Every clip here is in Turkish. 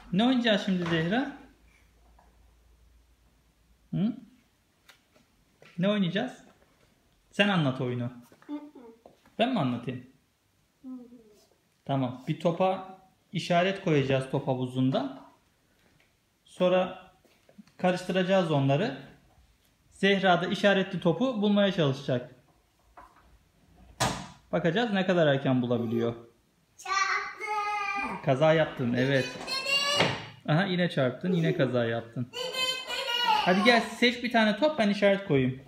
Ne oynayacağız şimdi Zehra? Hı? Ne oynayacağız? Sen anlat oyunu. Ben mi anlatayım? Tamam. Bir topa işaret koyacağız top havuzunda. Sonra karıştıracağız onları. Zehra da işaretli topu bulmaya çalışacak. Bakacağız ne kadar erken bulabiliyor. Çarptım. Kaza yaptın, evet. Aha, yine çarptın, yine kaza yaptın. Hadi gel seç bir tane top, ben işaret koyayım.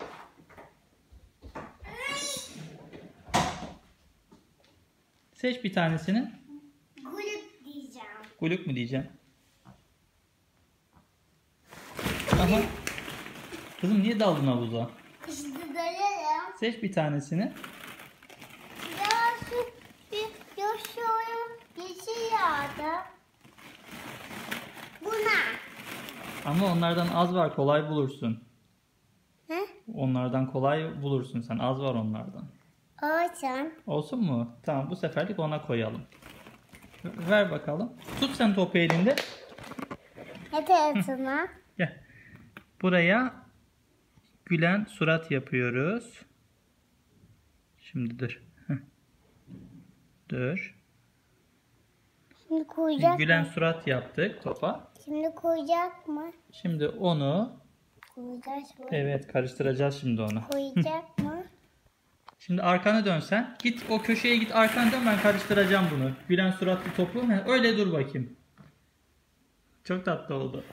Seç bir tanesini. Gulüp diyeceğim. Gulük mü diyeceğim? Aha. Kızım niye daldın havuza? İşte dönerim. Seç bir tanesini. Ya şu bir yaşıyorum. Yeşil yağdı. Buna. Ama onlardan az var, kolay bulursun. Hı? Onlardan kolay bulursun sen. Az var onlardan. Olsun. Olsun mu? Tamam, bu seferlik ona koyalım. Ver bakalım. Tut sen topu elinde. Ne tarafına? Gel. Buraya gülen surat yapıyoruz. Şimdi dur. Heh. Dur. Şimdi koyacak Gülen mı? surat yaptık topa. Şimdi koyacak mı? Şimdi onu Koyacak mı? evet karıştıracağız şimdi onu. Koyacak mı? Şimdi arkana dönsen. Git o köşeye git, arkana dön, ben karıştıracağım bunu. Gülen suratlı topu. Heh, öyle dur bakayım. Çok tatlı oldu.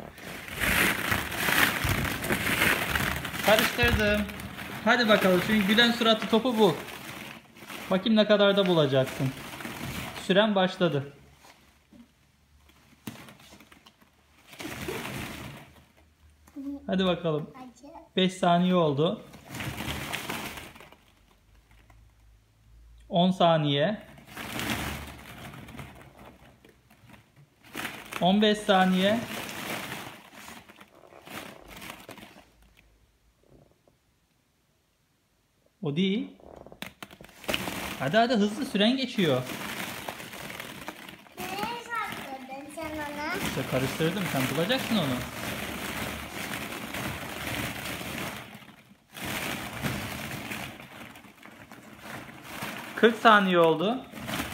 Karıştırdım. Hadi bakalım, şimdi gülen suratlı topu bul. Bakayım ne kadar da bulacaksın. Süren başladı. Hadi bakalım. Acı. 5 saniye oldu. 10 saniye. 15 saniye. O değil. Hadi hadi, hızlı, süren geçiyor. Nereye sakladın sen onu? İşte karıştırdım, sen bulacaksın onu. ...40 saniye oldu.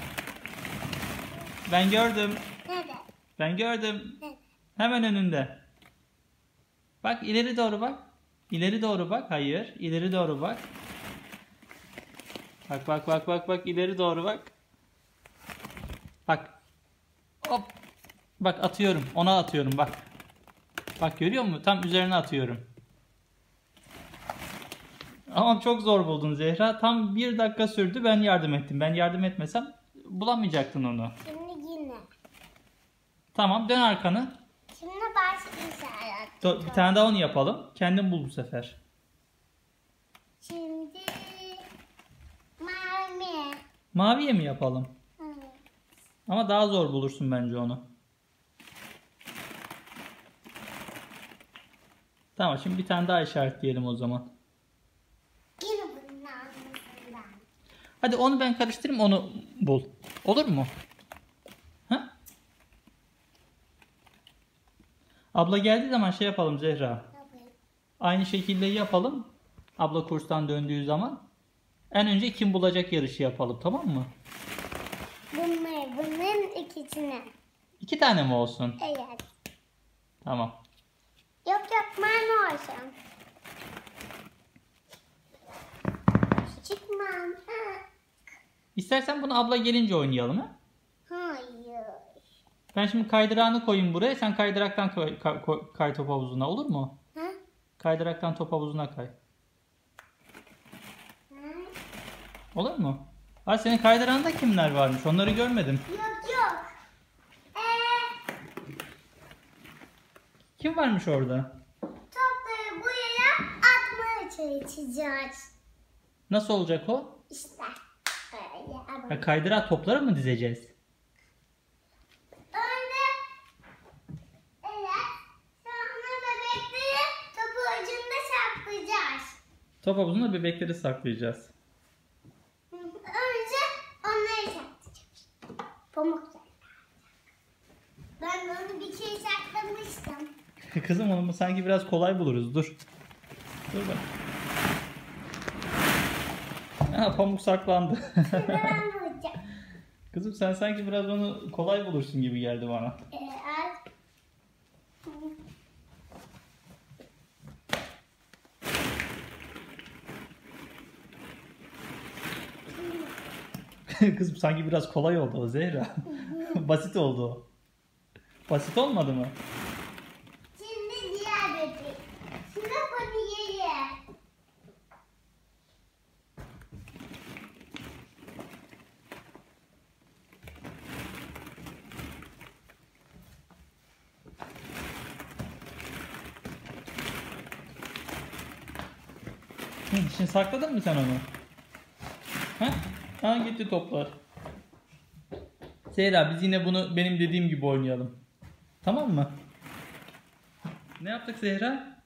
Ben gördüm. Nerede? Ben gördüm. Nerede? Hemen önünde. Bak ileri doğru bak. İleri doğru bak. Hayır. İleri doğru bak. Bak bak bak bak bak, ileri doğru bak. Bak. Hop. Bak atıyorum. Ona atıyorum bak. Bak görüyor musun? Tam üzerine atıyorum. Ama çok zor buldun Zehra. Tam 1 dakika sürdü. Ben yardım ettim. Ben yardım etmesem bulamayacaktın onu. Şimdi yine. Tamam, dön arkanı. Şimdi başka işaret. Bir tane daha onu yapalım. Kendin bul bu sefer. Şimdi mavi. Maviye mi yapalım? Evet. Ama daha zor bulursun bence onu. Tamam, şimdi bir tane daha işaretleyelim o zaman. Yine bunun ağzından. Hadi onu ben karıştırayım, onu bul. Olur mu? Ha? Abla geldiği zaman şey yapalım Zehra. Tabii. Aynı şekilde yapalım. Abla kurstan döndüğü zaman. En önce kim bulacak yarışı yapalım, tamam mı? Bunların ikisini. 2 tane mi olsun? Evet. Tamam. Yok mavi olsun. Çıkmam. İstersen bunu abla gelince oynayalım ha? Hayır. Ben şimdi kaydırağını koyayım buraya. Sen kaydıraktan kay top havuzuna, olur mu? Ha? Kaydıraktan top havuzuna kay. Olur mu? Ha, senin kaydırağında kimler varmış? Onları görmedim. Yok yok. Kim varmış orada? Topları buraya atmaya çalışacağız. Nasıl olacak o? İşte. Öyle Ha, kaydırağa topları mı dizeceğiz? Önce evet. Sonra bebekleri topu ucunda saklayacağız. Top havuzunda bebekleri saklayacağız. Önce onları saklayacağız. Pamuk. Ben onu şey saklamıştım. Kızım onu sanki biraz kolay buluruz. Dur. Dur bak. Ha, pamuk saklandı. Şimdi ben bulacağım. Kızım sen sanki biraz onu kolay bulursun gibi geldi bana. Al. Kızım sanki biraz kolay oldu o Zehra. Basit oldu o. Basit olmadı mı? Şimdi diğer bebek. Şimdi bunu yeri. Şimdi sakladın mı sen onu? Ha? Ha, gitti toplar. Zehra biz yine bunu benim dediğim gibi oynayalım. Tamam mı? Ne yaptık Zehra?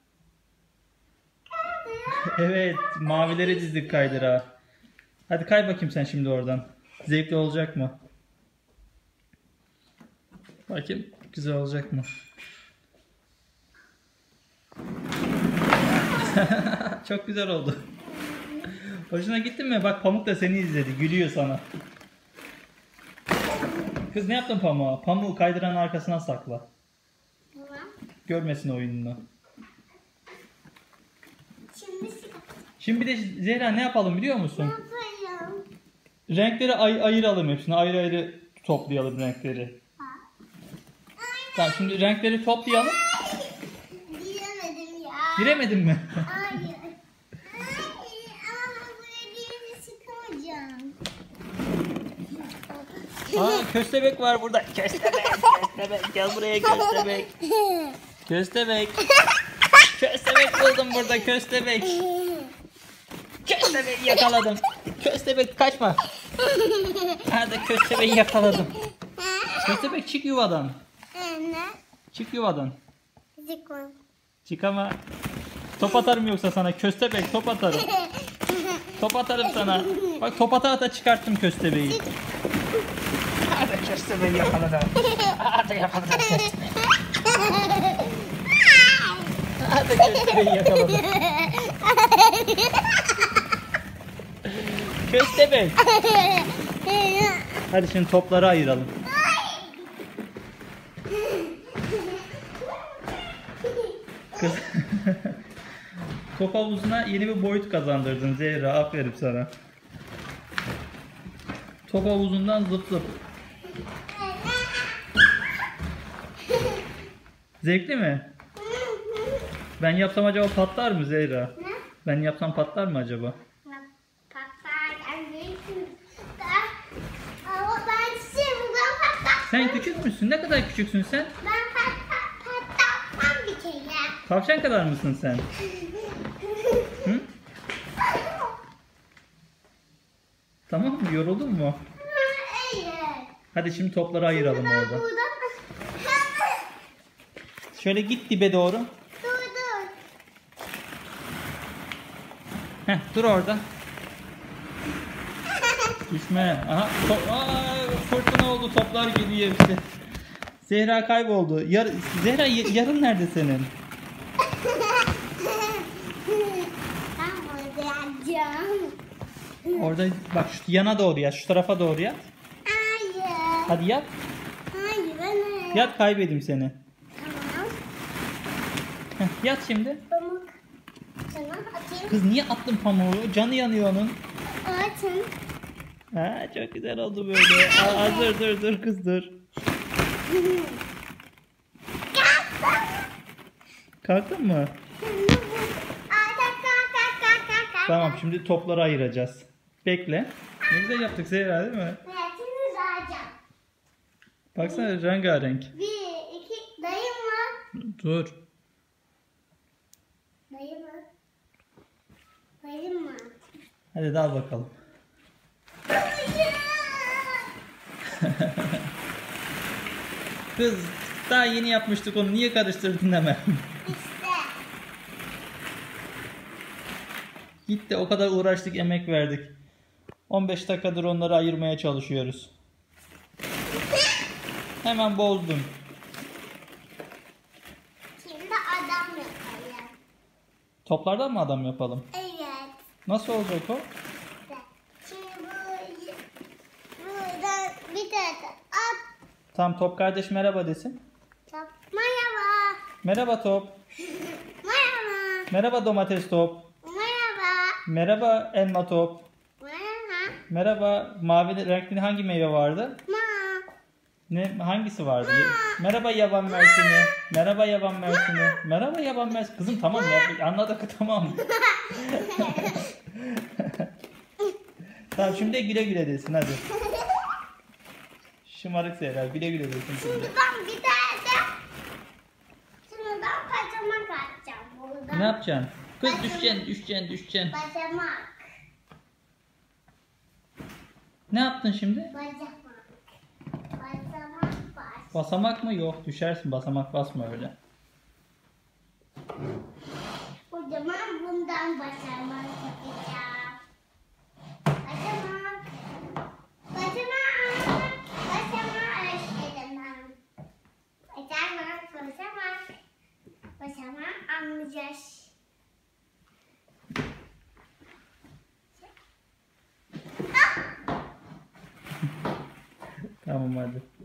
Evet, mavileri dizdik kaydıra. Hadi kay bakayım sen şimdi oradan. Zevkli olacak mı? Bakayım güzel olacak mı? Çok güzel oldu. Hoşuna gitti mi? Bak Pamuk da seni izledi. Gülüyor sana. Kız ne yaptın Pamuk'a? Pamuğu kaydıranın arkasına sakla. Tamam. Görmesin oyununu. Şimdi sıkı. Şimdi bir de Zehra ne yapalım biliyor Ne musun? yapayım? Renkleri ayıralım hepsini. Ayrı ayrı toplayalım renkleri. Tamam şimdi renkleri toplayalım. Giremedim ya. Giremedin mi? Hayır. Hayır. Ama ben buraya birini sıkamayacağım. Aa, köstebek var burada. Köstebek, köstebek. Gel buraya köstebek. Köstebek. Köstebek buldum burada köstebek. Köstebek yakaladım. Köstebek kaçma. Hadi köstebeği yakaladım. Köstebek çık yuvadan. Ne? Çık yuvadan. Zikon. Çık ama. Top atarım yoksa sana köstebek top atarım. Top atarım sana. Bak top ata ata çıkarttım köstebeği. Hadi köstebeği yakaladım. Hadi yakaladım köstebeği. Hadi köstebeği yakaladım. Köstebek. Hadi şimdi topları ayıralım. Kız. Top havuzuna yeni bir boyut kazandırdın Zehra. Aferin sana. Top havuzundan zıp zıp. Zevkli mi? Ben yapsam acaba patlar mı Zehra? Ne? Ben yapsam patlar mı acaba? Patlar. Ama ben buradan patlatmam. Sen küçük müsün? Ne kadar küçüksün sen? Ben patlatmam bir kere. Tavşan kadar mısın sen? Hı? Tamam mı? Yoruldun mu? Hayır. Hadi şimdi topları ayıralım Ben orada. buradan... Şöyle git dibe doğru. Dur. Heh, dur orada. Düşme. Aha, fırtına oldu. Toplar gidiyor hepsi. Zehra kayboldu. Zehra yarın nerede senin? Ben burada yapacağım. Orada bak şu yana doğru yat. Şu tarafa doğru yat. Hayır. Hadi yat. Hayır ben Yat kaybedeyim seni. Tamam. Heh, yat şimdi. Pamuk. Sana atayım. Kız niye attın pamuğu? Canı yanıyor onun. Atın. Ha, çok güzel oldu böyle. Aa, dur kız dur. Kalktın mı? Tamam şimdi topları ayıracağız. Bekle. Ne güzel yaptık Zehra değil mi? Şimdi zaracağım. Baksana rengarenk. 1, 2, dayım mı? Dur. Dayım mı? Dayım mı? Hadi dal bakalım. Kız daha yeni yapmıştık onu. Niye karıştırdın hemen? İşte. Gitti o kadar uğraştık emek verdik. 15 dakikadır onları ayırmaya çalışıyoruz. Hemen bozdun. Toplardan mı adam yapalım? Evet. Nasıl olacak o? Şimdi buradan bir tane at. Tamam, top kardeş merhaba desin. Top. Merhaba. Merhaba top. Merhaba. Merhaba domates top. Merhaba. Merhaba elma top. Merhaba. Merhaba mavi renkli hangi meyve vardı? Ma. Ne, hangisi vardı? Merhaba yaban mersini. Merhaba yaban mersini. Merhaba yaban mersini. Kızım tamam ya, anladık tamam. Tamam, şimdi güle güle desin hadi. Şımarık şeyler, güle güle desin şimdi. Şuradan bir tane de şuradan basamak atacağım buradan. Ne yapacaksın? Kız düşeceksin. Basamak. Ne yaptın şimdi? Basamak. Basamak bas. Basamak mı? Yok, düşersin, basamak basma öyle. O zaman bundan basamak yapacağım. Basamak. Basamak. Basamak öğretmenim. Basamak. Basamak anlayacağız. Tamam hadi.